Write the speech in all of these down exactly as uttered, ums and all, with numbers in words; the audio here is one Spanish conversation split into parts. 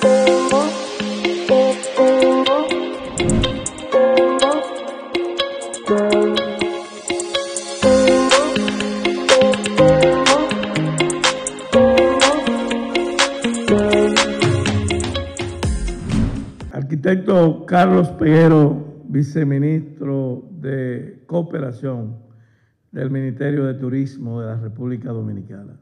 Arquitecto Carlos Peguero, viceministro de Cooperación del Ministerio de Turismo de la República Dominicana.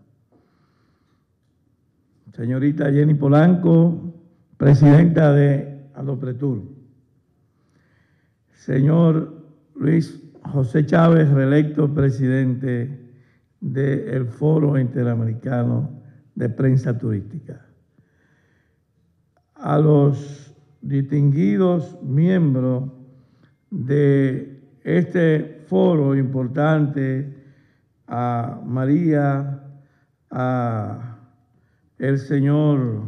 Señorita Jenny Polanco, presidenta de Adopretur. Señor Luis José Chávez, reelecto presidente del Foro Interamericano de Prensa Turística. A los distinguidos miembros de este foro importante, a María, a el señor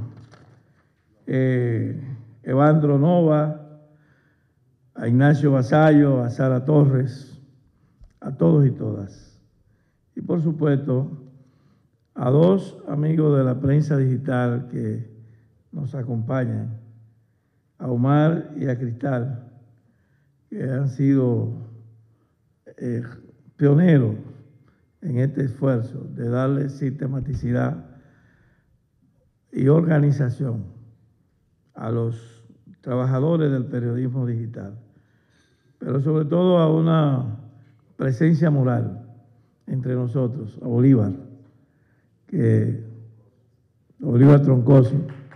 eh, Evandro Nova, a Ignacio Vasallo, a Sara Torres, a todos y todas. Y por supuesto, a dos amigos de la prensa digital que nos acompañan, a Omar y a Cristal, que han sido eh, pioneros en este esfuerzo de darle sistematicidad y organización a los trabajadores del periodismo digital, pero sobre todo a una presencia moral entre nosotros, a Bolívar, que Bolívar Troncoso,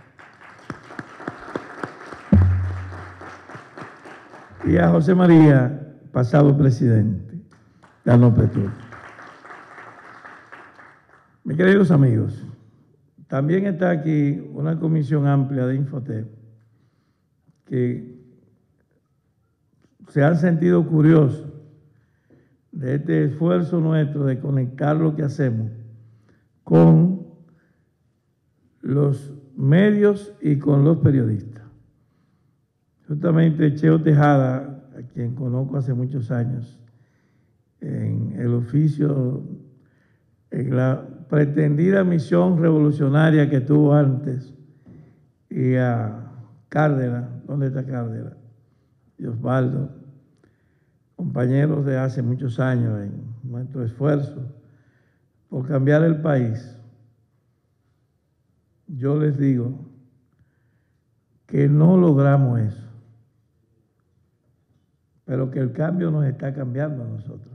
y a José María, pasado presidente de Adopretur. Mis queridos amigos, también está aquí una comisión amplia de Infotep que se han sentido curiosos de este esfuerzo nuestro de conectar lo que hacemos con los medios y con los periodistas. Justamente Cheo Tejada, a quien conozco hace muchos años, en el oficio, en la pretendida misión revolucionaria que tuvo antes, y a Cárdenas, ¿dónde está Cárdenas? Y Osvaldo, compañeros de hace muchos años en nuestro esfuerzo por cambiar el país. Yo les digo que no logramos eso, pero que el cambio nos está cambiando a nosotros.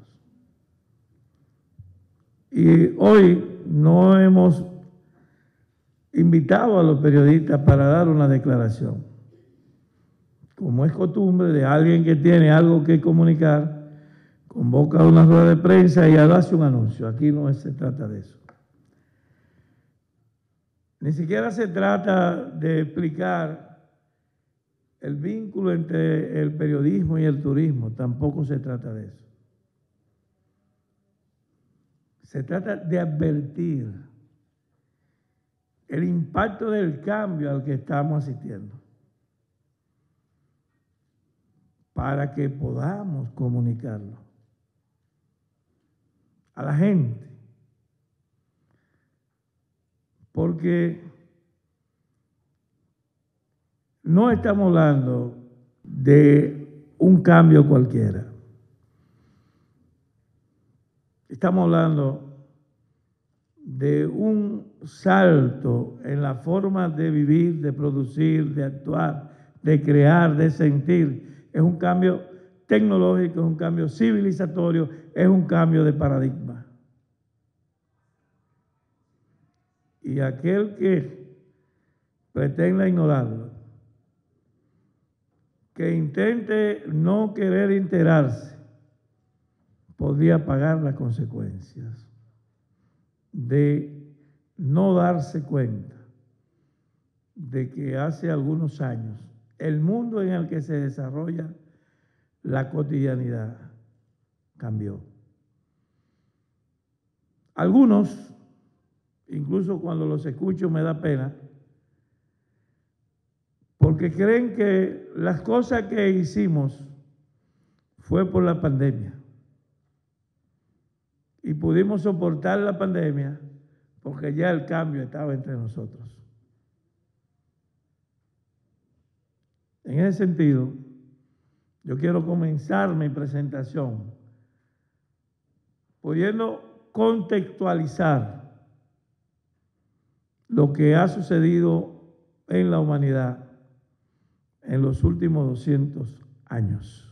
Y hoy no hemos invitado a los periodistas para dar una declaración. Como es costumbre de alguien que tiene algo que comunicar, convoca una rueda de prensa y hace un anuncio. Aquí no se trata de eso. Ni siquiera se trata de explicar el vínculo entre el periodismo y el turismo, tampoco se trata de eso. Se trata de advertir el impacto del cambio al que estamos asistiendo, para que podamos comunicarlo a la gente. Porque no estamos hablando de un cambio cualquiera. Estamos hablando de un salto en la forma de vivir, de producir, de actuar, de crear, de sentir. Es un cambio tecnológico, es un cambio civilizatorio, es un cambio de paradigma. Y aquel que pretenda ignorarlo, que intente no querer enterarse, podría pagar las consecuencias de no darse cuenta de que hace algunos años el mundo en el que se desarrolla la cotidianidad cambió. Algunos, incluso cuando los escucho me da pena, porque creen que las cosas que hicimos fue por la pandemia. Y pudimos soportar la pandemia porque ya el cambio estaba entre nosotros. En ese sentido, yo quiero comenzar mi presentación pudiendo contextualizar lo que ha sucedido en la humanidad en los últimos doscientos años.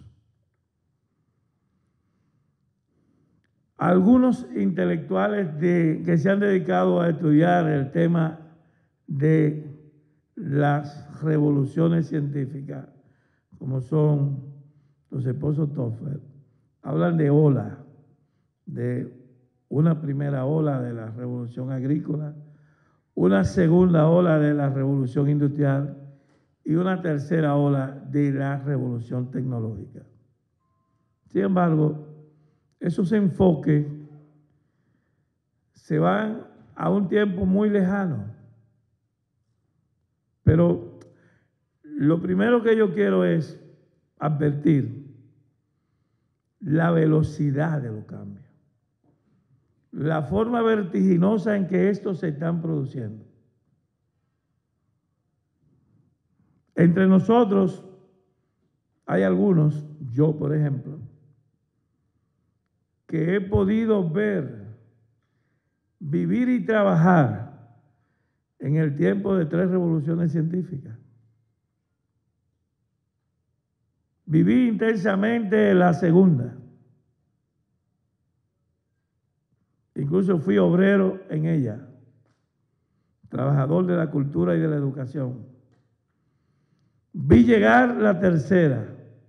Algunos intelectuales de, que se han dedicado a estudiar el tema de las revoluciones científicas, como son los esposos Toffler, hablan de ola, de una primera ola de la revolución agrícola, una segunda ola de la revolución industrial y una tercera ola de la revolución tecnológica. Sin embargo, esos enfoques se van a un tiempo muy lejano. Pero lo primero que yo quiero es advertir la velocidad de los cambios, la forma vertiginosa en que estos se están produciendo. Entre nosotros hay algunos, yo por ejemplo, que he podido ver, vivir y trabajar en el tiempo de tres revoluciones científicas. Viví intensamente la segunda. Incluso fui obrero en ella, trabajador de la cultura y de la educación. Vi llegar la tercera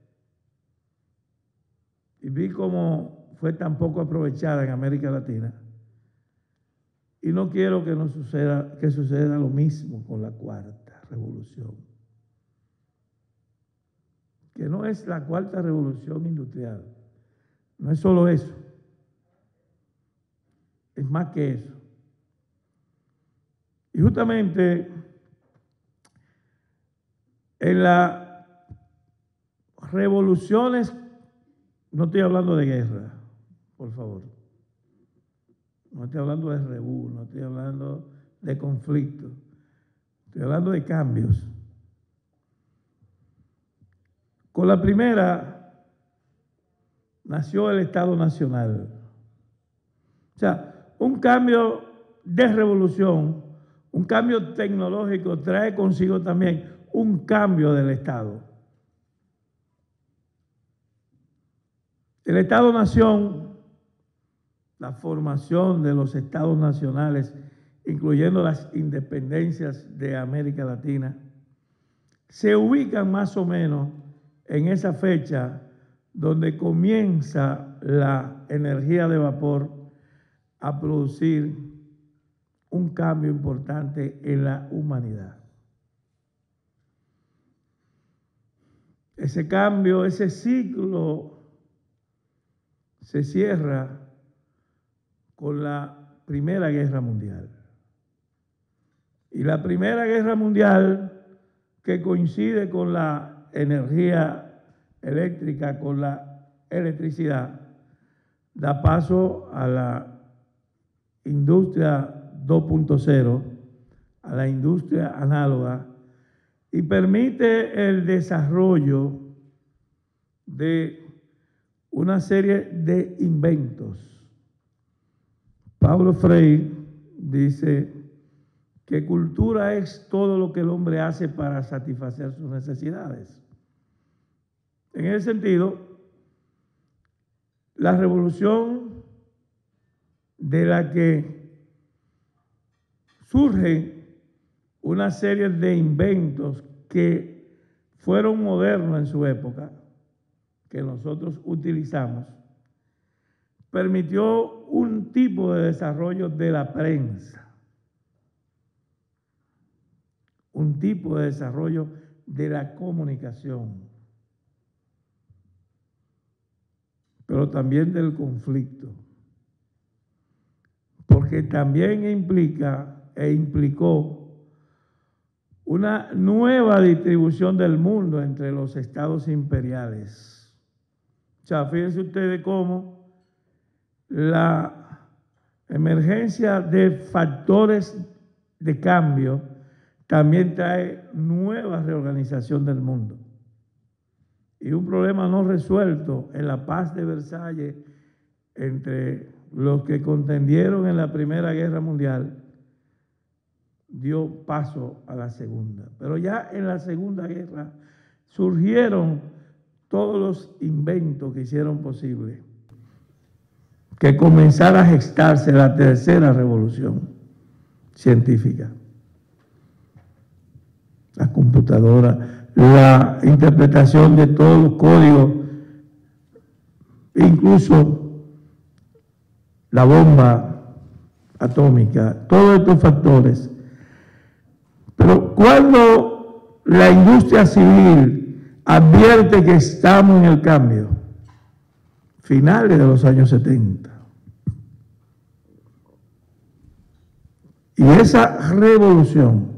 y vi cómo fue tan poco aprovechada en América Latina. Y no quiero que, no suceda, que suceda lo mismo con la cuarta revolución, que no es la cuarta revolución industrial, no es solo eso, es más que eso. Y justamente en las revoluciones, no estoy hablando de guerra, por favor, no estoy hablando de rebú, no estoy hablando de conflicto, estoy hablando de cambios. Con la primera nació el Estado Nacional. O sea, un cambio de revolución, un cambio tecnológico trae consigo también un cambio del Estado. El Estado-Nación, la formación de los Estados nacionales, incluyendo las independencias de América Latina, se ubican más o menos en esa fecha donde comienza la energía de vapor a producir un cambio importante en la humanidad. Ese cambio, ese ciclo se cierra con la Primera Guerra Mundial. Y la Primera Guerra Mundial, que coincide con la energía eléctrica, con la electricidad, da paso a la industria dos punto cero, a la industria análoga, y permite el desarrollo de una serie de inventos. Paulo Freire dice que cultura es todo lo que el hombre hace para satisfacer sus necesidades. En ese sentido, la revolución de la que surge una serie de inventos que fueron modernos en su época, que nosotros utilizamos, permitió un tipo de desarrollo de la prensa, un tipo de desarrollo de la comunicación, pero también del conflicto, porque también implica e implicó una nueva distribución del mundo entre los estados imperiales. O sea, fíjense ustedes cómo la emergencia de factores de cambio también trae nueva reorganización del mundo. y un problema no resuelto en la paz de Versalles entre los que contendieron en la Primera Guerra Mundial, dio paso a la Segunda. Pero ya en la Segunda Guerra surgieron todos los inventos que hicieron posible que comenzara a gestarse la tercera revolución científica. La computadora, la interpretación de todos los códigos, incluso la bomba atómica, todos estos factores. Pero cuando la industria civil advierte que estamos en el cambio, finales de los años setenta, y esa revolución,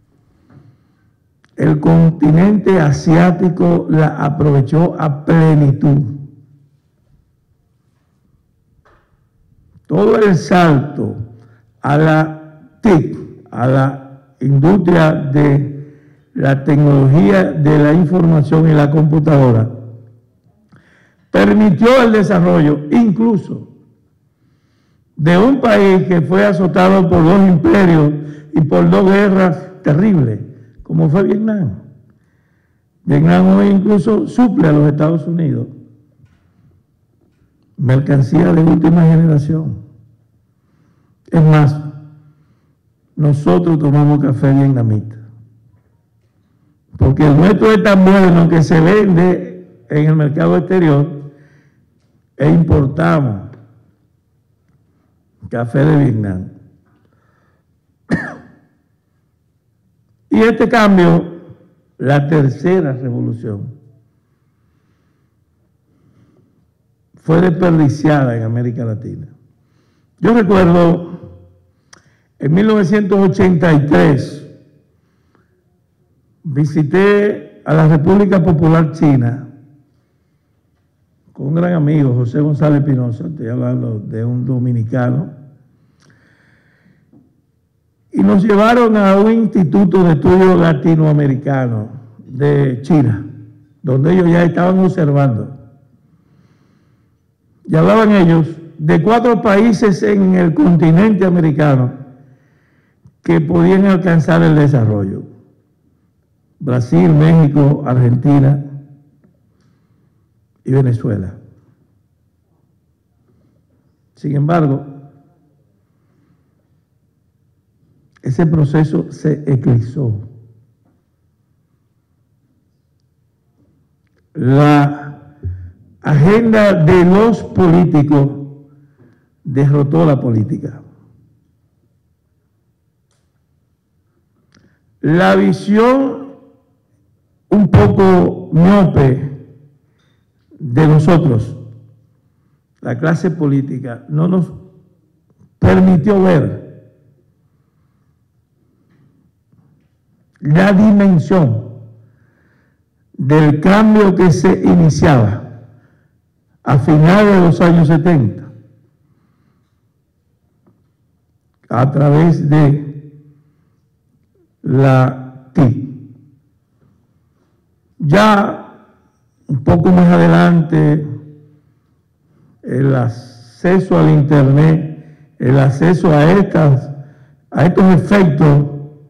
el continente asiático la aprovechó a plenitud. Todo el salto a la T I C, a la industria de la tecnología de la información y la computadora, permitió el desarrollo incluso de un país que fue azotado por dos imperios y por dos guerras terribles, como fue Vietnam. Vietnam hoy incluso suple a los Estados Unidos mercancía de última generación. Es más, nosotros tomamos café vietnamita, porque el nuestro es tan bueno que se vende en el mercado exterior e importamos café de Vietnam. Y este cambio, la tercera revolución, fue desperdiciada en América Latina. Yo recuerdo en mil novecientos ochenta y tres visité a la República Popular China con un gran amigo, José González Pinoza, estoy hablando de un dominicano, y nos llevaron a un instituto de estudios latinoamericanos de China, donde ellos ya estaban observando. Y hablaban ellos de cuatro países en el continente americano que podían alcanzar el desarrollo: Brasil, México, Argentina y Venezuela. Sin embargo, ese proceso se eclipsó. La agenda de los políticos derrotó la política. La visión un poco miope de nosotros, la clase política, no nos permitió ver la dimensión del cambio que se iniciaba a finales de los años setenta a través de la T I C. Ya un poco más adelante, el acceso al Internet, el acceso a, estas, a estos efectos,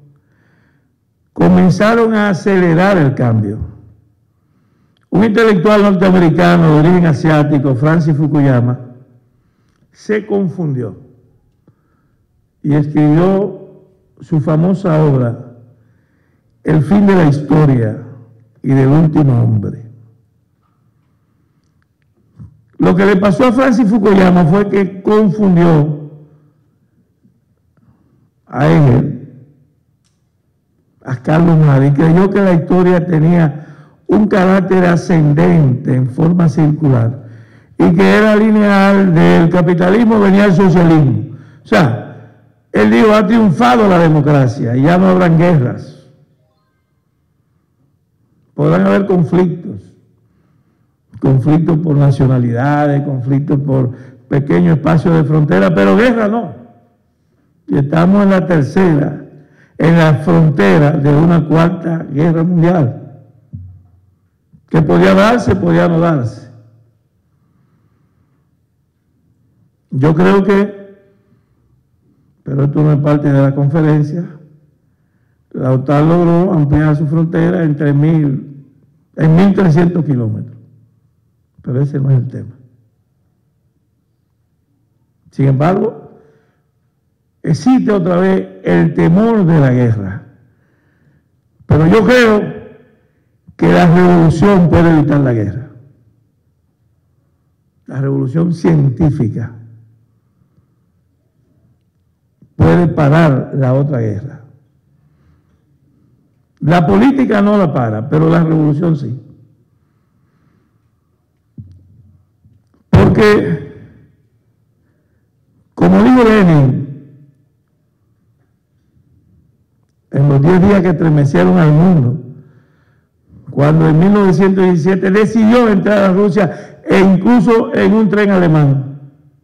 comenzaron a acelerar el cambio. Un intelectual norteamericano de origen asiático, Francis Fukuyama, se confundió y escribió su famosa obra, El fin de la historia y del último hombre. Lo que le pasó a Francis Fukuyama fue que confundió a él, a Carlos Marx, y creyó que la historia tenía un carácter ascendente en forma circular y que era lineal, del capitalismo venía el socialismo. O sea, él dijo, ha triunfado la democracia y ya no habrán guerras. Podrán haber conflictos, conflictos por nacionalidades, conflictos por pequeños espacios de frontera, pero guerra no. Y estamos en la tercera, en la frontera de una cuarta guerra mundial. que podía darse, podía no darse. Yo creo que, pero esto no es parte de la conferencia, la OTAN logró ampliar su frontera en tres mil, en mil trescientos kilómetros, pero ese no es el tema. Sin embargo, existe otra vez el temor de la guerra, pero yo creo que la revolución puede evitar la guerra, la revolución científica puede parar la otra guerra. La política no la para, pero la revolución sí. Porque, como dijo Lenin, en los diez días que estremecieron al mundo, cuando en mil novecientos diecisiete decidió entrar a Rusia e incluso en un tren alemán,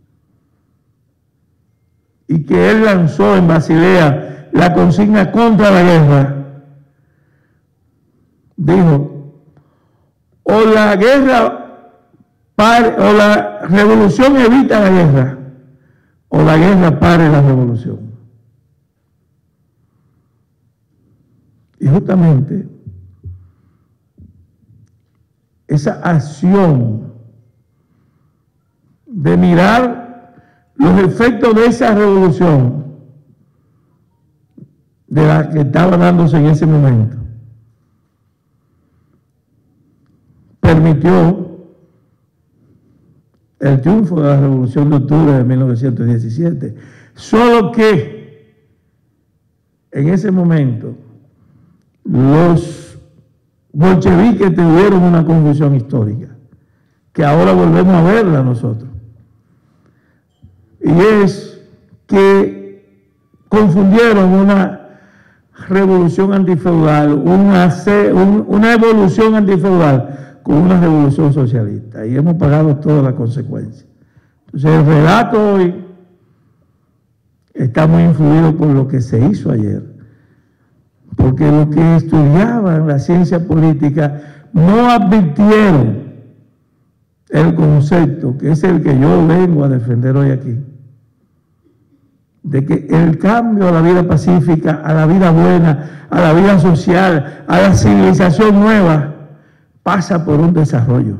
y que él lanzó en Basilea la consigna contra la guerra, dijo, o la guerra pare, o la revolución evita la guerra, o la guerra pare la revolución. Y justamente esa acción de mirar los efectos de esa revolución de la que estaba dándose en ese momento permitió el triunfo de la Revolución de Octubre de mil novecientos diecisiete. Solo que en ese momento los bolcheviques tuvieron una confusión histórica, que ahora volvemos a verla nosotros. Y es que confundieron una revolución antifeudal, una, una evolución antifeudal con una revolución socialista. Y hemos pagado todas las consecuencias. Entonces el relato hoy está muy influido por lo que se hizo ayer. Porque los que estudiaban la ciencia política no advirtieron el concepto, que es el que yo vengo a defender hoy aquí, de que el cambio a la vida pacífica, a la vida buena, a la vida social, a la civilización nueva, pasa por un desarrollo.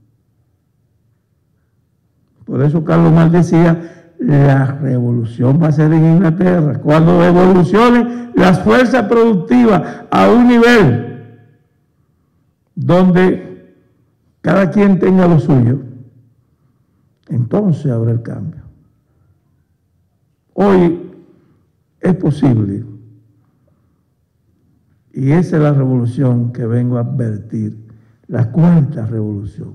Por eso Carlos Marx decía, la revolución va a ser en Inglaterra. Cuando evolucionen las fuerzas productivas a un nivel donde cada quien tenga lo suyo, entonces habrá el cambio. Hoy es posible, y esa es la revolución que vengo a advertir, la cuarta revolución,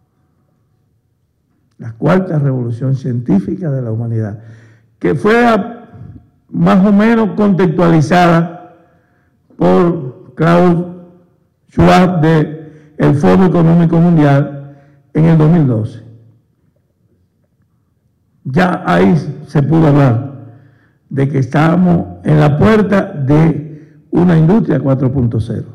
la cuarta revolución científica de la humanidad, que fue más o menos contextualizada por Klaus Schwab del Foro Económico Mundial en el dos mil doce. Ya ahí se pudo hablar de que estábamos en la puerta de una industria cuatro punto cero,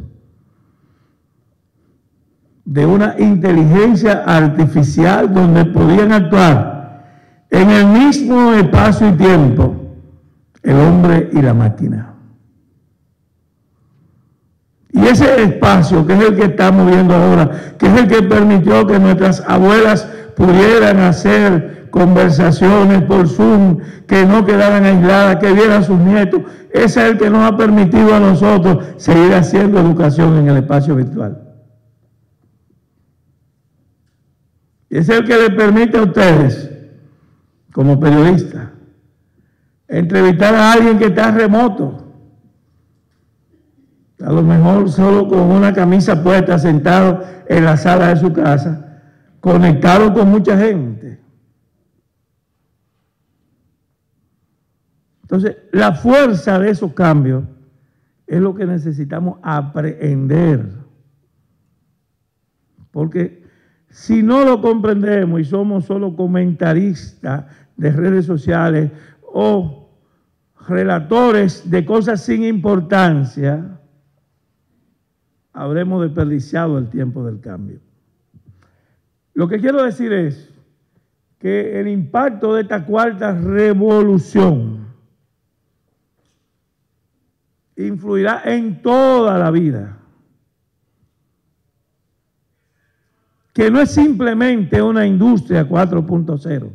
de una inteligencia artificial donde podían actuar en el mismo espacio y tiempo el hombre y la máquina. Y ese espacio, que es el que estamos viendo ahora, que es el que permitió que nuestras abuelas pudieran hacer conversaciones por Zoom, que no quedaran aisladas, que vieran a sus nietos, ese es el que nos ha permitido a nosotros seguir haciendo educación en el espacio virtual. Y es el que le permite a ustedes, como periodistas, entrevistar a alguien que está remoto, a lo mejor solo con una camisa puesta, sentado en la sala de su casa, conectado con mucha gente. Entonces, la fuerza de esos cambios es lo que necesitamos aprender. Porque si no lo comprendemos y somos solo comentaristas de redes sociales o relatores de cosas sin importancia, habremos desperdiciado el tiempo del cambio. Lo que quiero decir es que el impacto de esta cuarta revolución influirá en toda la vida. Que no es simplemente una industria cuatro punto cero.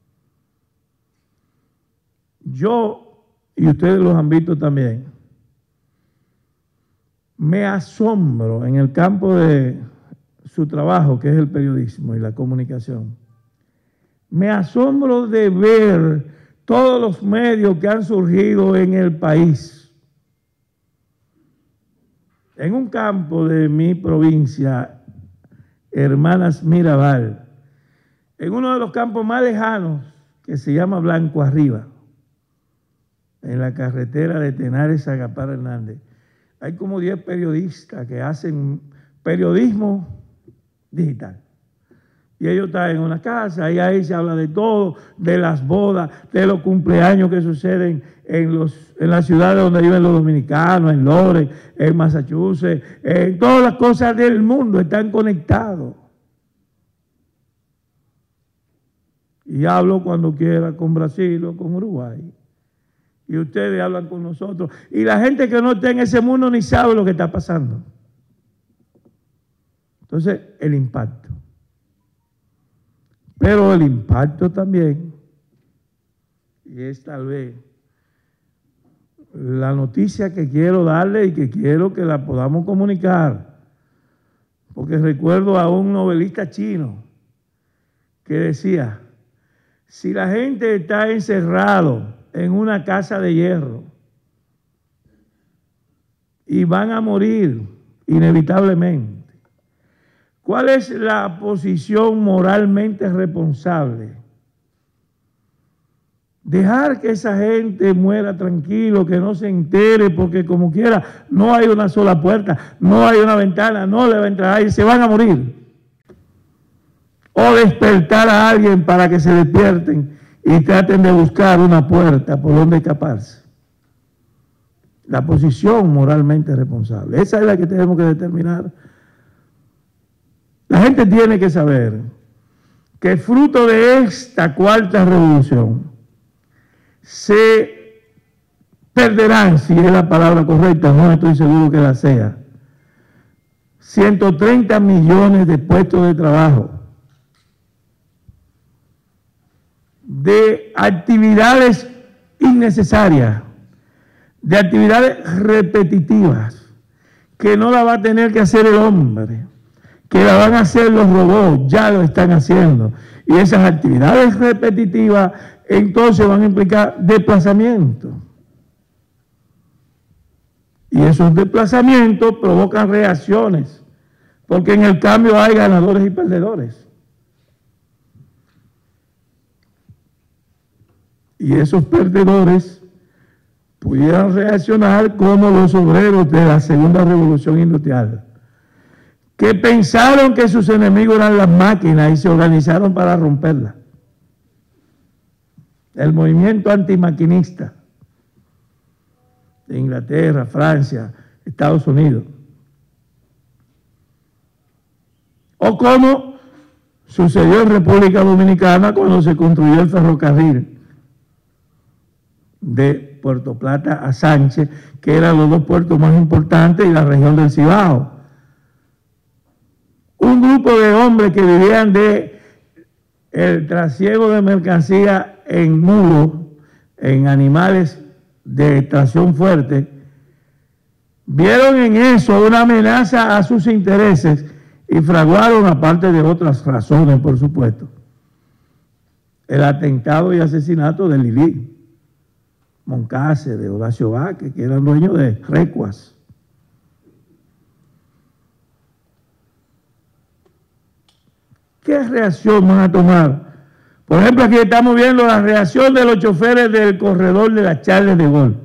Yo, y ustedes los han visto también, me asombro en el campo de su trabajo, que es el periodismo y la comunicación. Me asombro de ver todos los medios que han surgido en el país. En un campo de mi provincia, Hermanas Mirabal, en uno de los campos más lejanos, que se llama Blanco Arriba, en la carretera de Tenares a Gaspar Hernández, hay como diez periodistas que hacen periodismo digital. Y ellos están en una casa y ahí se habla de todo, de las bodas, de los cumpleaños que suceden en, los, en las ciudades donde viven los dominicanos, en Lawrence, en Massachusetts, en todas las cosas del mundo están conectados. Y hablo cuando quiera con Brasil o con Uruguay. Y ustedes hablan con nosotros. Y la gente que no está en ese mundo ni sabe lo que está pasando. Entonces, el impacto. Pero el impacto también, y es tal vez la noticia que quiero darle y que quiero que la podamos comunicar, porque recuerdo a un novelista chino que decía, si la gente está encerrado en una casa de hierro y van a morir inevitablemente, ¿cuál es la posición moralmente responsable? Dejar que esa gente muera tranquilo, que no se entere, porque como quiera, no hay una sola puerta, no hay una ventana, no le va a entrar aire, se van a morir. O despertar a alguien para que se despierten y traten de buscar una puerta por donde escaparse. La posición moralmente responsable. Esa es la que tenemos que determinar. La gente tiene que saber que fruto de esta cuarta revolución se perderán, si es la palabra correcta, no estoy seguro que la sea, ciento treinta millones de puestos de trabajo, de actividades innecesarias, de actividades repetitivas, que no la va a tener que hacer el hombre, que la van a hacer los robots, ya lo están haciendo. Y esas actividades repetitivas entonces van a implicar desplazamiento. Y esos desplazamientos provocan reacciones, porque en el cambio hay ganadores y perdedores. Y esos perdedores pudieran reaccionar como los obreros de la segunda revolución industrial, que pensaron que sus enemigos eran las máquinas y se organizaron para romperlas. El movimiento antimaquinista de Inglaterra, Francia, Estados Unidos. O como sucedió en República Dominicana cuando se construyó el ferrocarril de Puerto Plata a Sánchez, que eran los dos puertos más importantes y la región del Cibao. Un grupo de hombres que vivían de el trasiego de mercancía en mulos, en animales de tracción fuerte, vieron en eso una amenaza a sus intereses y fraguaron, aparte de otras razones, por supuesto, el atentado y asesinato de Lili Moncácer, de Horacio Vázquez, que eran dueños de Recuas. ¿Qué reacción van a tomar? Por ejemplo, aquí estamos viendo la reacción de los choferes del corredor de la Charles de Gaulle.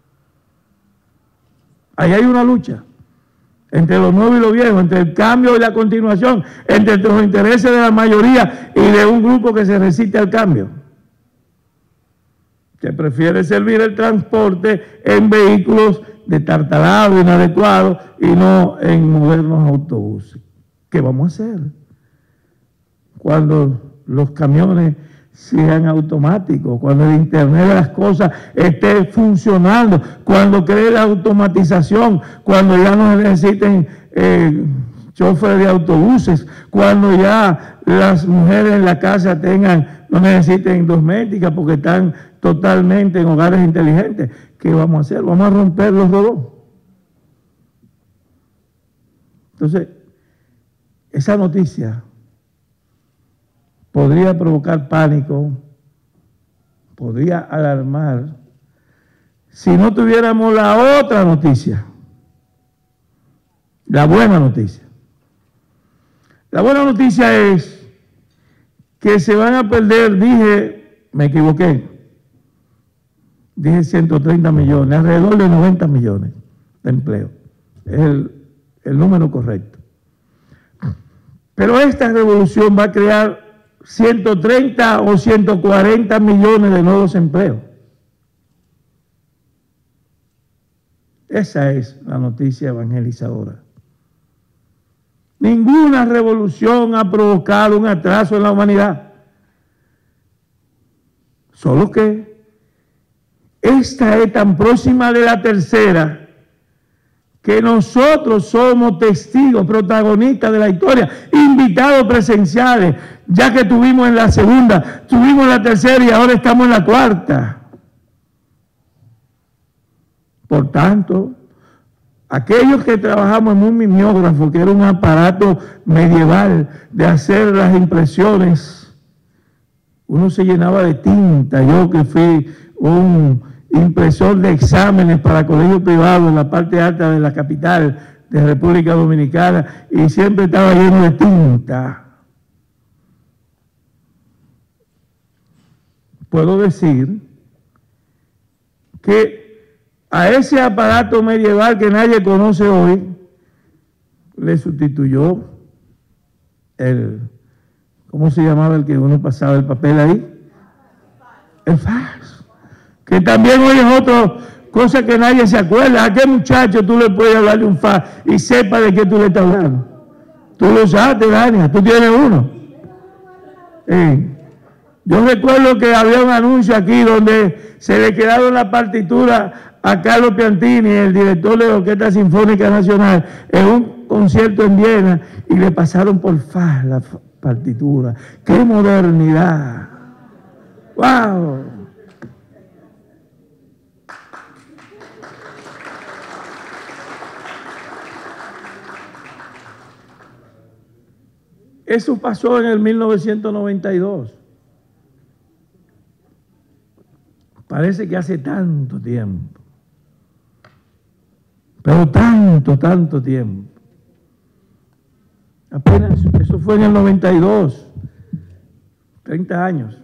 Ahí hay una lucha entre lo nuevo y lo viejo, entre el cambio y la continuación, entre los intereses de la mayoría y de un grupo que se resiste al cambio, que prefiere servir el transporte en vehículos destartalados, inadecuados, y no en modernos autobuses. ¿Qué vamos a hacer cuando los camiones sean automáticos, cuando el Internet de las cosas esté funcionando, cuando cree la automatización, cuando ya no necesiten eh, choferes de autobuses, cuando ya las mujeres en la casa tengan, no necesiten domésticas porque están totalmente en hogares inteligentes? ¿Qué vamos a hacer? ¿Vamos a romper los robots? Entonces, esa noticia podría provocar pánico, podría alarmar, si no tuviéramos la otra noticia, la buena noticia. La buena noticia es que se van a perder, dije, me equivoqué, dije ciento treinta millones, alrededor de noventa millones de empleos. Es el, el número correcto. Pero esta revolución va a crear ciento treinta o ciento cuarenta millones de nuevos empleos. Esa es la noticia evangelizadora. Ninguna revolución ha provocado un atraso en la humanidad. Solo que esta es tan próxima de la tercera que nosotros somos testigos, protagonistas de la historia, invitados presenciales, ya que tuvimos en la segunda, tuvimos en la tercera y ahora estamos en la cuarta. Por tanto, aquellos que trabajamos en un mimeógrafo, que era un aparato medieval de hacer las impresiones, uno se llenaba de tinta. Yo que fui un impresor de exámenes para colegios privados en la parte alta de la capital de República Dominicana, y siempre estaba lleno de tinta. Puedo decir que a ese aparato medieval que nadie conoce hoy, le sustituyó el, ¿cómo se llamaba el que uno pasaba el papel ahí? El fax. Que también hoy es otra cosa que nadie se acuerda. ¿A qué muchacho tú le puedes hablar de un fax y sepa de qué tú le estás hablando? Tú lo sabes, Dania, tú tienes uno. Sí. Yo recuerdo que había un anuncio aquí donde se le quedaron la partitura a Carlos Piantini, el director de la Orquesta Sinfónica Nacional, en un concierto en Viena, y le pasaron por fax la partitura. ¡Qué modernidad! ¡Wow! Eso pasó en el mil novecientos noventa y dos. Parece que hace tanto tiempo. Pero tanto, tanto tiempo. Apenas, eso fue en el noventa y dos. treinta años.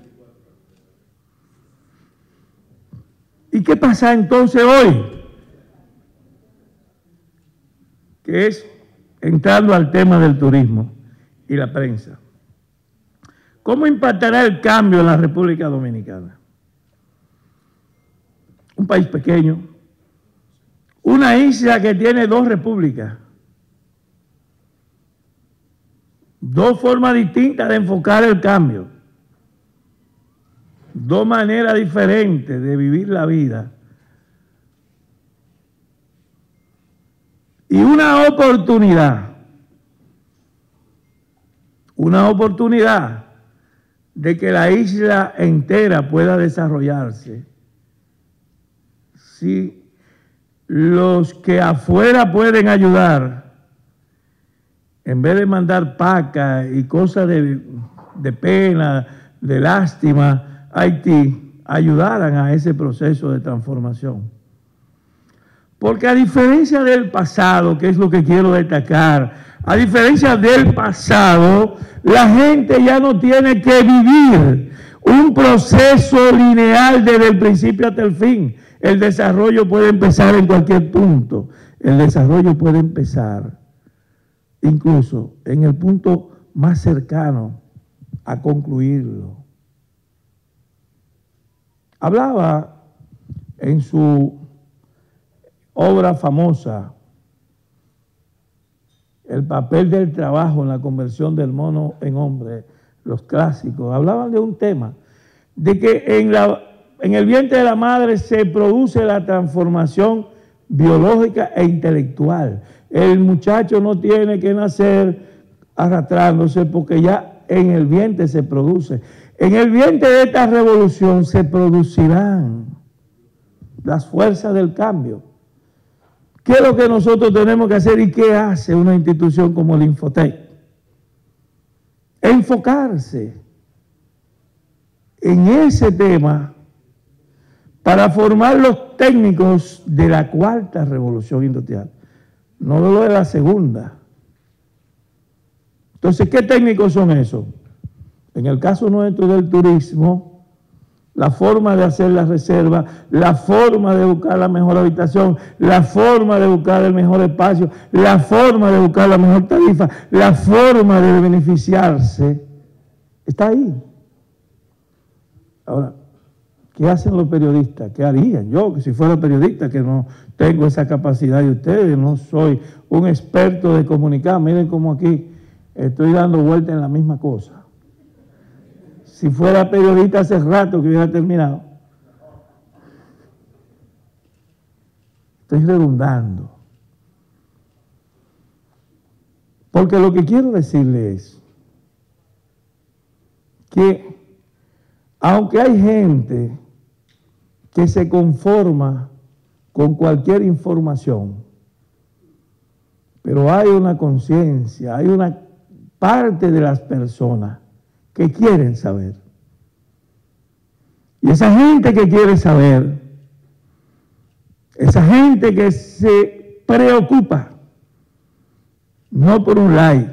¿Y qué pasa entonces hoy? Que es entrando al tema del turismo y la prensa. ¿Cómo impactará el cambio en la República Dominicana? Un país pequeño, una isla que tiene dos repúblicas, dos formas distintas de enfocar el cambio, dos maneras diferentes de vivir la vida, y una oportunidad, una oportunidad de que la isla entera pueda desarrollarse. Si los que afuera pueden ayudar, en vez de mandar pacas y cosas de, de pena, de lástima a Haití, ayudaran a ese proceso de transformación. Porque a diferencia del pasado, que es lo que quiero destacar, a diferencia del pasado, la gente ya no tiene que vivir un proceso lineal desde el principio hasta el fin. El desarrollo puede empezar en cualquier punto. El desarrollo puede empezar incluso en el punto más cercano a concluirlo. Hablaba en su obra famosa, el papel del trabajo en la conversión del mono en hombre, los clásicos, hablaban de un tema, de que en, la, en el vientre de la madre se produce la transformación biológica e intelectual. El muchacho no tiene que nacer arrastrándose porque ya en el vientre se produce. En el vientre de esta revolución se producirán las fuerzas del cambio. ¿Qué es lo que nosotros tenemos que hacer y qué hace una institución como el Infotec? Enfocarse en ese tema para formar los técnicos de la cuarta revolución industrial, no lo de la segunda. Entonces, ¿qué técnicos son esos? En el caso nuestro del turismo, la forma de hacer la reserva, la forma de buscar la mejor habitación, la forma de buscar el mejor espacio, la forma de buscar la mejor tarifa, la forma de beneficiarse, está ahí. Ahora, ¿qué hacen los periodistas? ¿Qué harían? Yo, que si fuera periodista, que no tengo esa capacidad de ustedes, no soy un experto de comunicar, miren cómo aquí estoy dando vuelta en la misma cosa. Si fuera periodista hace rato que hubiera terminado. Estoy redundando. Porque lo que quiero decirle es que aunque hay gente que se conforma con cualquier información, pero hay una conciencia, hay una parte de las personas que quieren saber. Y esa gente que quiere saber, esa gente que se preocupa, no por un like,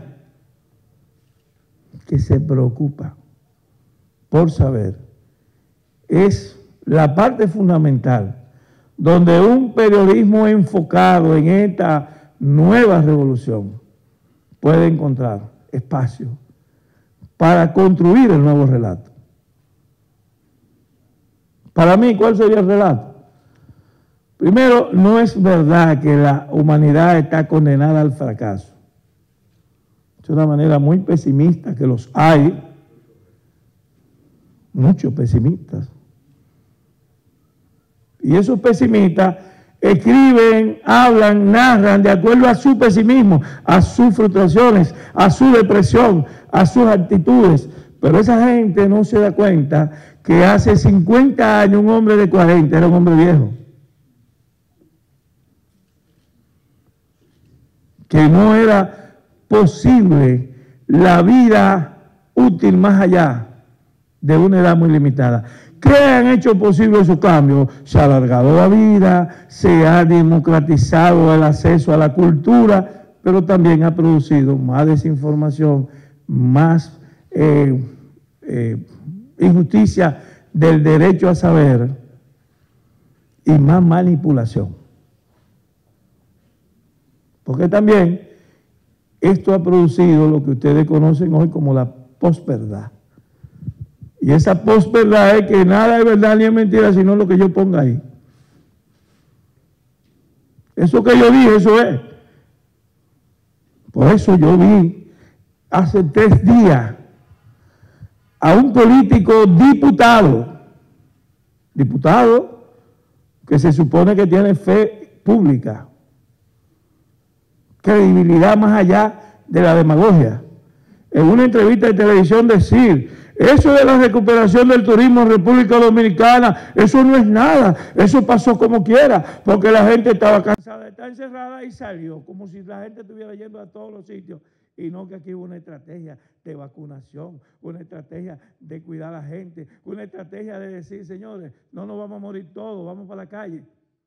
que se preocupa por saber, es la parte fundamental donde un periodismo enfocado en esta nueva revolución puede encontrar espacio para construir el nuevo relato. Para mí, ¿cuál sería el relato? Primero, no es verdad que la humanidad está condenada al fracaso. Es una manera muy pesimista que los hay, muchos pesimistas. Y esos pesimistas escriben, hablan, narran de acuerdo a su pesimismo, a sus frustraciones, a su depresión, a sus actitudes. Pero esa gente no se da cuenta que hace cincuenta años un hombre de cuarenta era un hombre viejo. Que no era posible la vida útil más allá de una edad muy limitada. ¿Qué han hecho posible esos cambios? Se ha alargado la vida, se ha democratizado el acceso a la cultura, pero también ha producido más desinformación, más eh, eh, injusticia del derecho a saber y más manipulación. Porque también esto ha producido lo que ustedes conocen hoy como la posverdad. Y esa posverdad es que nada es verdad ni es mentira, sino lo que yo ponga ahí. Eso que yo dije, eso es. Por eso yo vi hace tres días a un político diputado, diputado que se supone que tiene fe pública, credibilidad más allá de la demagogia, en una entrevista de televisión decir: eso de la recuperación del turismo en República Dominicana, eso no es nada, eso pasó como quiera, porque la gente estaba cansada de estar encerrada y salió, como si la gente estuviera yendo a todos los sitios, y no que aquí hubo una estrategia de vacunación, una estrategia de cuidar a la gente, una estrategia de decir: señores, no nos vamos a morir todos, vamos para la calle.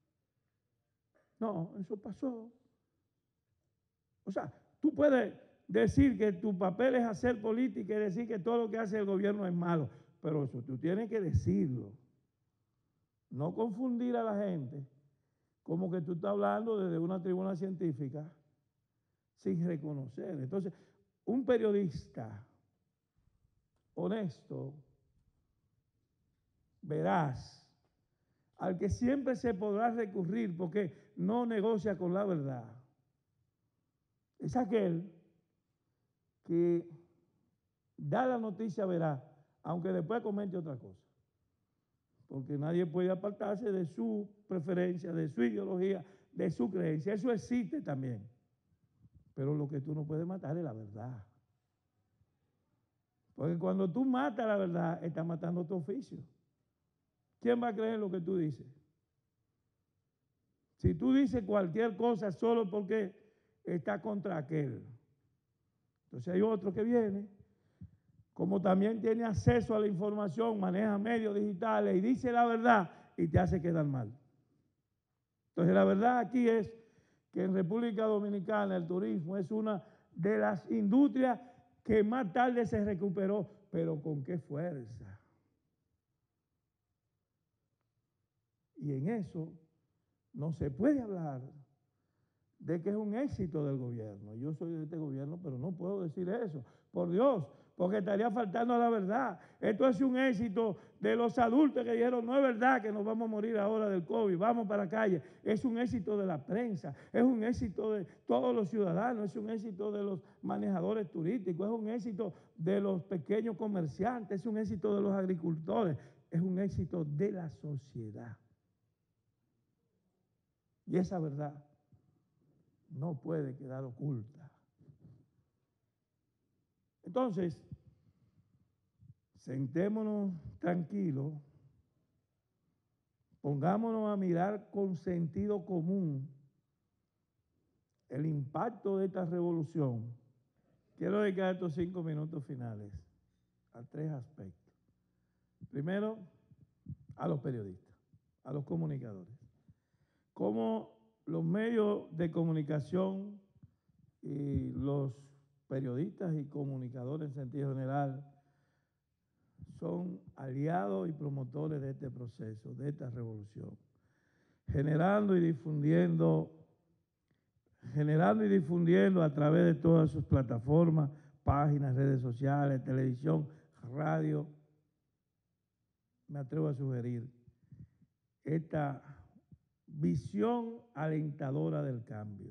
No, eso pasó. O sea, tú puedes decir que tu papel es hacer política y decir que todo lo que hace el gobierno es malo, pero eso tú tienes que decirlo. No confundir a la gente como que tú estás hablando desde una tribuna científica sin reconocer. Entonces, un periodista honesto, veraz, al que siempre se podrá recurrir, porque no negocia con la verdad es aquel que da la noticia veraz, aunque después comente otra cosa. Porque nadie puede apartarse de su preferencia, de su ideología, de su creencia. Eso existe también. Pero lo que tú no puedes matar es la verdad. Porque cuando tú matas la verdad, estás matando tu oficio. ¿Quién va a creer lo que tú dices? Si tú dices cualquier cosa solo porque está contra aquel. Entonces hay otro que viene, como también tiene acceso a la información, maneja medios digitales y dice la verdad y te hace quedar mal. Entonces la verdad aquí es que en República Dominicana el turismo es una de las industrias que más tarde se recuperó, pero ¿con qué fuerza? Y en eso no se puede hablar de que es un éxito del gobierno. Yo soy de este gobierno, pero no puedo decir eso, por Dios, porque estaría faltando a la verdad. Esto es un éxito de los adultos que dijeron, no es verdad que nos vamos a morir ahora del COVID, vamos para la calle. Es un éxito de la prensa, es un éxito de todos los ciudadanos, es un éxito de los manejadores turísticos, es un éxito de los pequeños comerciantes, es un éxito de los agricultores, es un éxito de la sociedad. Y esa verdad no puede quedar oculta. Entonces, sentémonos tranquilos, pongámonos a mirar con sentido común el impacto de esta revolución. Quiero dedicar estos cinco minutos finales a tres aspectos. Primero, a los periodistas, a los comunicadores. Cómo los medios de comunicación y los periodistas y comunicadores en sentido general son aliados y promotores de este proceso, de esta revolución, generando y difundiendo, generando y difundiendo a través de todas sus plataformas, páginas, redes sociales, televisión, radio. Me atrevo a sugerir esta visión alentadora del cambio,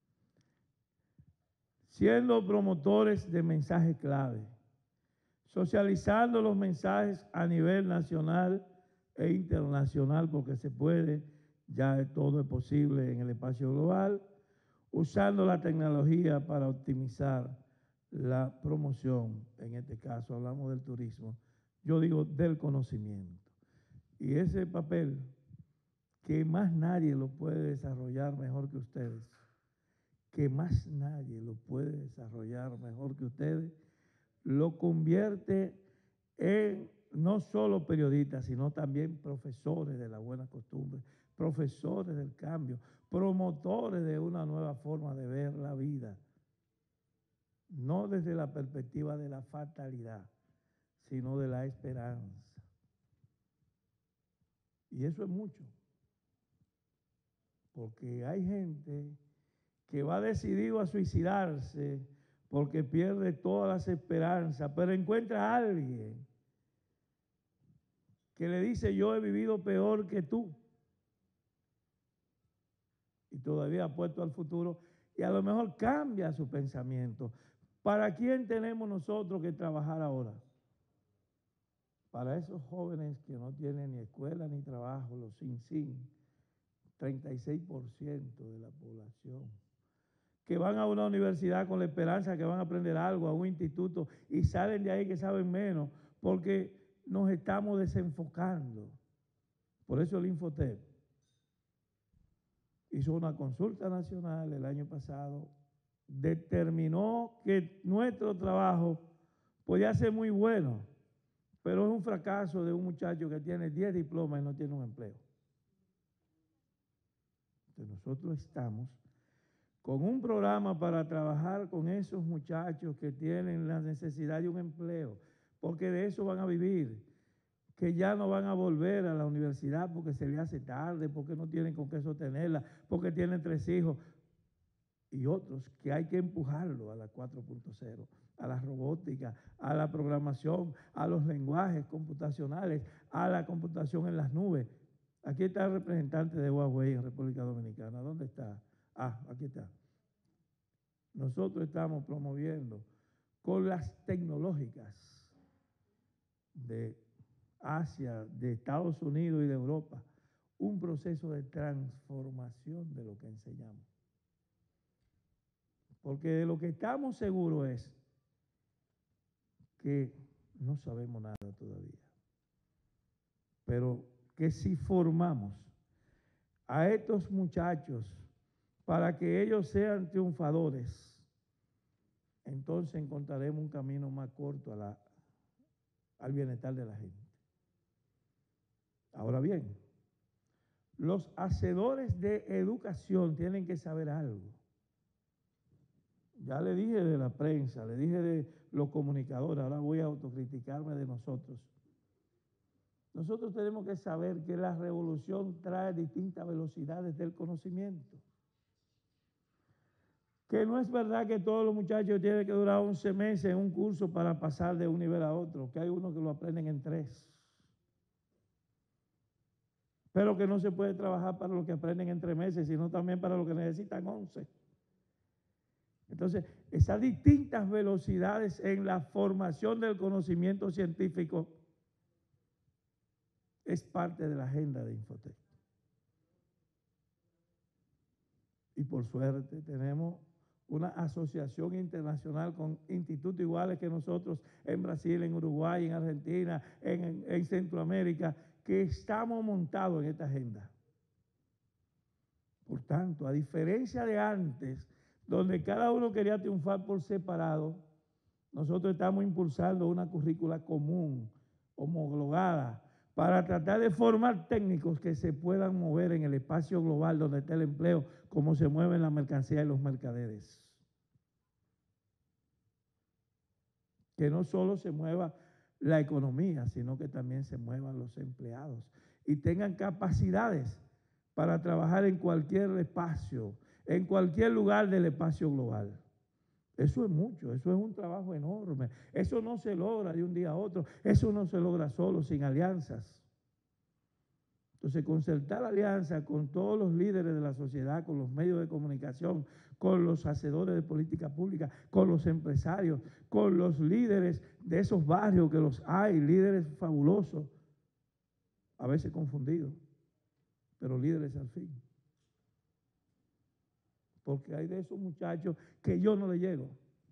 siendo promotores de mensajes clave, socializando los mensajes a nivel nacional e internacional, porque se puede, ya todo es posible en el espacio global, usando la tecnología para optimizar la promoción. En este caso hablamos del turismo, yo digo del conocimiento. Y ese papel que más nadie lo puede desarrollar mejor que ustedes, que más nadie lo puede desarrollar mejor que ustedes, lo convierte en no solo periodistas, sino también profesores de la buena costumbre, profesores del cambio, promotores de una nueva forma de ver la vida, no desde la perspectiva de la fatalidad, sino de la esperanza. Y eso es mucho. Porque hay gente que va decidido a suicidarse porque pierde todas las esperanzas, pero encuentra a alguien que le dice, yo he vivido peor que tú. Y todavía apuesto al futuro y a lo mejor cambia su pensamiento. ¿Para quién tenemos nosotros que trabajar ahora? Para esos jóvenes que no tienen ni escuela ni trabajo, los sin sin. treinta y seis por ciento de la población, que van a una universidad con la esperanza que van a aprender algo, a un instituto, y salen de ahí que saben menos, porque nos estamos desenfocando. Por eso el Infotep hizo una consulta nacional el año pasado, determinó que nuestro trabajo podía ser muy bueno, pero es un fracaso de un muchacho que tiene diez diplomas y no tiene un empleo. Nosotros estamos con un programa para trabajar con esos muchachos que tienen la necesidad de un empleo, porque de eso van a vivir, que ya no van a volver a la universidad porque se les hace tarde, porque no tienen con qué sostenerla, porque tienen tres hijos, y otros que hay que empujarlo a la cuatro punto cero, a la robótica, a la programación, a los lenguajes computacionales, a la computación en las nubes. Aquí está el representante de Huawei en República Dominicana. ¿Dónde está? Ah, aquí está. Nosotros estamos promoviendo con las tecnológicas de Asia, de Estados Unidos y de Europa, un proceso de transformación de lo que enseñamos. Porque de lo que estamos seguros es que no sabemos nada todavía. Pero que si formamos a estos muchachos para que ellos sean triunfadores, entonces encontraremos un camino más corto a la, al bienestar de la gente. Ahora bien, los hacedores de educación tienen que saber algo. Ya le dije de la prensa, le dije de los comunicadores, ahora voy a autocriticarme de nosotros. Nosotros tenemos que saber que la revolución trae distintas velocidades del conocimiento. Que no es verdad que todos los muchachos tienen que durar once meses en un curso para pasar de un nivel a otro, que hay unos que lo aprenden en tres. Pero que no se puede trabajar para los que aprenden en tres meses, sino también para los que necesitan once. Entonces, esas distintas velocidades en la formación del conocimiento científico es parte de la agenda de Infotec. Y por suerte tenemos una asociación internacional con institutos iguales que nosotros en Brasil, en Uruguay, en Argentina, en, en, en Centroamérica, que estamos montados en esta agenda. Por tanto, a diferencia de antes, donde cada uno quería triunfar por separado, nosotros estamos impulsando una currícula común, homologada, para tratar de formar técnicos que se puedan mover en el espacio global donde está el empleo, como se mueven la mercancía y los mercaderes. Que no solo se mueva la economía, sino que también se muevan los empleados y tengan capacidades para trabajar en cualquier espacio, en cualquier lugar del espacio global. Eso es mucho, eso es un trabajo enorme. Eso no se logra de un día a otro, eso no se logra solo, sin alianzas. Entonces, concertar alianza con todos los líderes de la sociedad, con los medios de comunicación, con los hacedores de política pública, con los empresarios, con los líderes de esos barrios que los hay, líderes fabulosos, a veces confundidos, pero líderes al fin. Porque hay de esos muchachos que yo no le llego,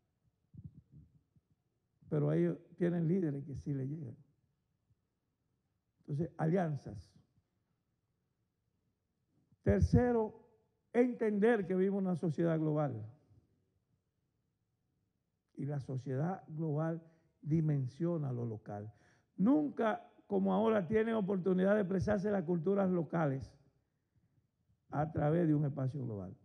pero ellos tienen líderes que sí le llegan. Entonces, alianzas. Tercero, entender que vivimos en una sociedad global. Y la sociedad global dimensiona lo local. Nunca, como ahora, tienen oportunidad de expresarse las culturas locales a través de un espacio global.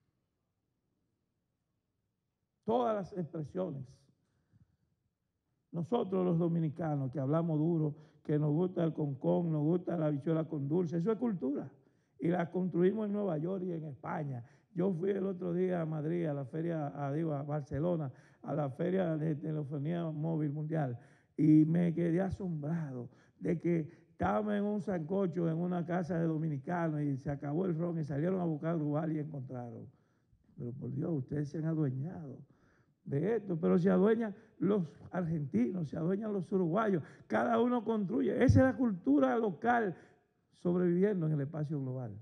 Todas las expresiones. Nosotros los dominicanos que hablamos duro, que nos gusta el concón, nos gusta la habichuela con dulce, eso es cultura. Y la construimos en Nueva York y en España. Yo fui el otro día a Madrid, a la feria, a, digo, a Barcelona, a la feria de telefonía móvil mundial, y me quedé asombrado de que estábamos en un sancocho en una casa de dominicanos y se acabó el ron y salieron a buscar Grubal y encontraron. Pero por Dios, ustedes se han adueñado de esto, pero se adueñan los argentinos, se adueñan los uruguayos, cada uno construye. Esa es la cultura local sobreviviendo en el espacio global.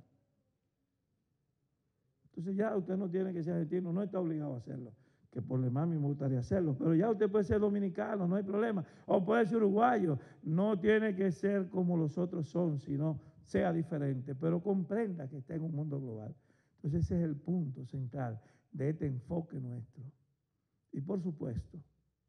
Entonces ya usted no tiene que ser argentino, no está obligado a hacerlo, que por demás me gustaría hacerlo, pero ya usted puede ser dominicano, no hay problema, o puede ser uruguayo, no tiene que ser como los otros son, sino sea diferente, pero comprenda que está en un mundo global. Entonces ese es el punto central de este enfoque nuestro. Y por supuesto,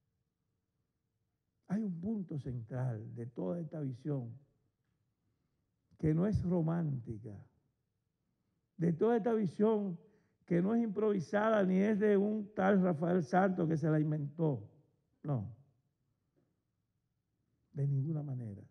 hay un punto central de toda esta visión que no es romántica, de toda esta visión que no es improvisada ni es de un tal Rafael Santos que se la inventó, no, de ninguna manera.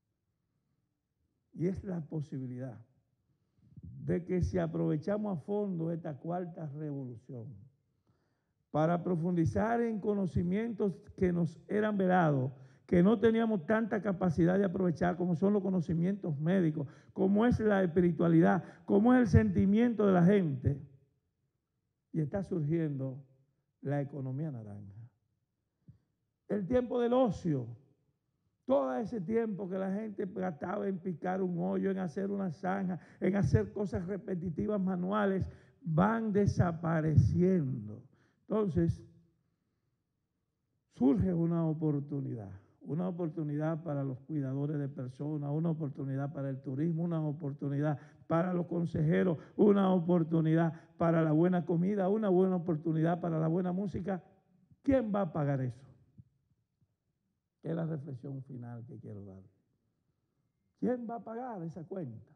Y es la posibilidad de que si aprovechamos a fondo esta cuarta revolución para profundizar en conocimientos que nos eran velados, que no teníamos tanta capacidad de aprovechar, como son los conocimientos médicos, como es la espiritualidad, como es el sentimiento de la gente. Y está surgiendo la economía naranja. El tiempo del ocio, todo ese tiempo que la gente gastaba en picar un hoyo, en hacer una zanja, en hacer cosas repetitivas manuales, van desapareciendo. Entonces, surge una oportunidad, una oportunidad para los cuidadores de personas, una oportunidad para el turismo, una oportunidad para los consejeros, una oportunidad para la buena comida, una buena oportunidad para la buena música. ¿Quién va a pagar eso? Que es la reflexión final que quiero dar. ¿Quién va a pagar esa cuenta?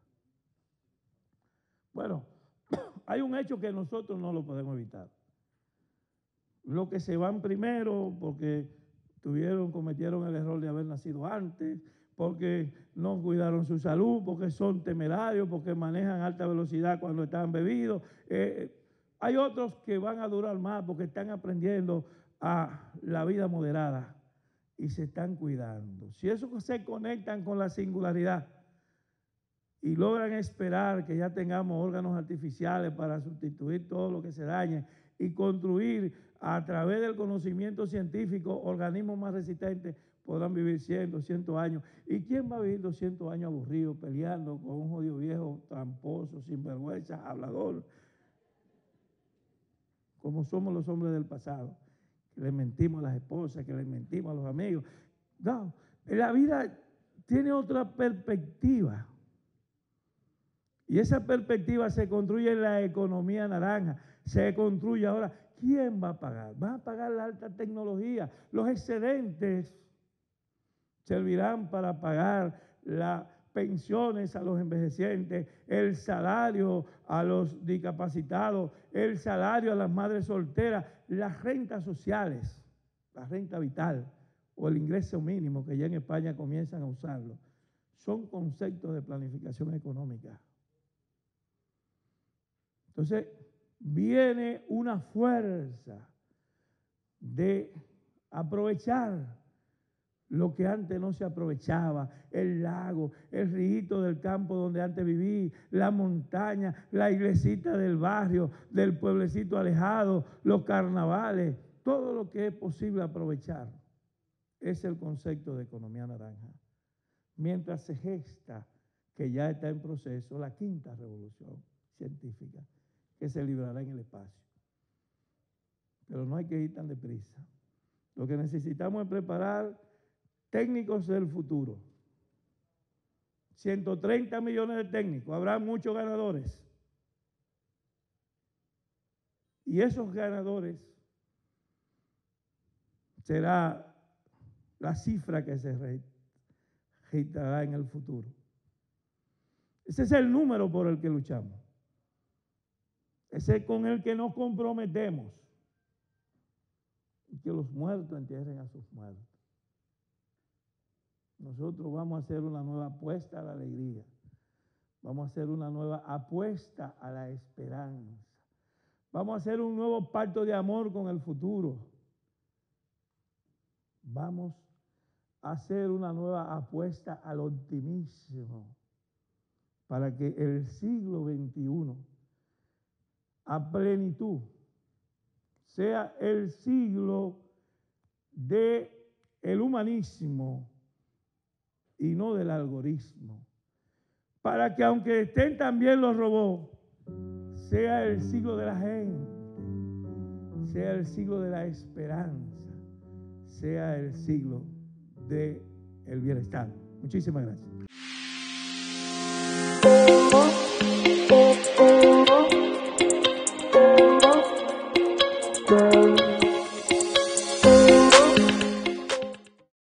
Bueno, hay un hecho que nosotros no lo podemos evitar. Los que se van primero porque tuvieron, cometieron el error de haber nacido antes, porque no cuidaron su salud, porque son temerarios, porque manejan alta velocidad cuando están bebidos. Eh, hay otros que van a durar más porque están aprendiendo a la vida moderada y se están cuidando. Si esos se conectan con la singularidad y logran esperar que ya tengamos órganos artificiales para sustituir todo lo que se dañe y construir a través del conocimiento científico organismos más resistentes, podrán vivir cien, doscientos años. ¿Y quién va a vivir doscientos años aburrido, peleando con un jodido viejo, tramposo, sinvergüenza, hablador? Como somos los hombres del pasado, que le mentimos a las esposas, que le mentimos a los amigos. No, la vida tiene otra perspectiva. Y esa perspectiva se construye en la economía naranja, se construye ahora. ¿Quién va a pagar? Va a pagar la alta tecnología. Los excedentes servirán para pagar las pensiones a los envejecientes, el salario a los discapacitados, el salario a las madres solteras, las rentas sociales, la renta vital o el ingreso mínimo, que ya en España comienzan a usarlo. Son conceptos de planificación económica. Entonces, viene una fuerza de aprovechar lo que antes no se aprovechaba, el lago, el río del campo donde antes viví, la montaña, la iglesita del barrio, del pueblecito alejado, los carnavales, todo lo que es posible aprovechar. Es el concepto de economía naranja. Mientras se gesta, que ya está en proceso, la quinta revolución científica, que se librará en el espacio. Pero no hay que ir tan deprisa. Lo que necesitamos es preparar técnicos del futuro. ciento treinta millones de técnicos, habrá muchos ganadores. Y esos ganadores será la cifra que se registrará en el futuro. Ese es el número por el que luchamos. Ese es con el que nos comprometemos. Y que los muertos entierren a sus muertos. Nosotros vamos a hacer una nueva apuesta a la alegría. Vamos a hacer una nueva apuesta a la esperanza. Vamos a hacer un nuevo pacto de amor con el futuro. Vamos a hacer una nueva apuesta al optimismo para que el siglo veintiuno a plenitud sea el siglo del humanismo y no del algoritmo. Para que aunque estén también los robots, sea el siglo de la gente, sea el siglo de la esperanza, sea el siglo del bienestar. Muchísimas gracias.